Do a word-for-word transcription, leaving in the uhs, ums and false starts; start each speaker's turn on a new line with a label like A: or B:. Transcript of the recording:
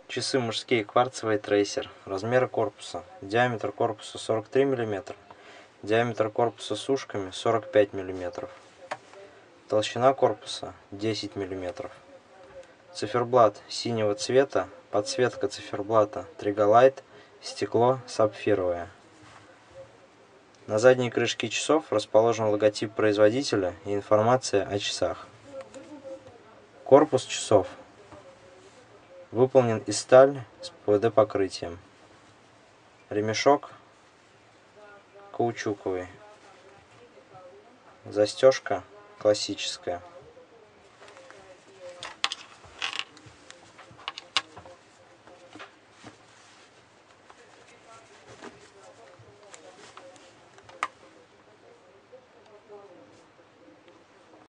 A: Часы мужские, кварцевый трейсер. Размеры корпуса. Диаметр корпуса сорок три миллиметра. Диаметр корпуса с ушками сорок пять миллиметров. Толщина корпуса десять миллиметров. Циферблат синего цвета. Подсветка циферблата Триголайт. Стекло сапфировое. На задней крышке часов расположен логотип производителя и информация о часах. Корпус часов выполнен из стали с пэ вэ дэ покрытием. Ремешок каучуковый. Застежка классическая.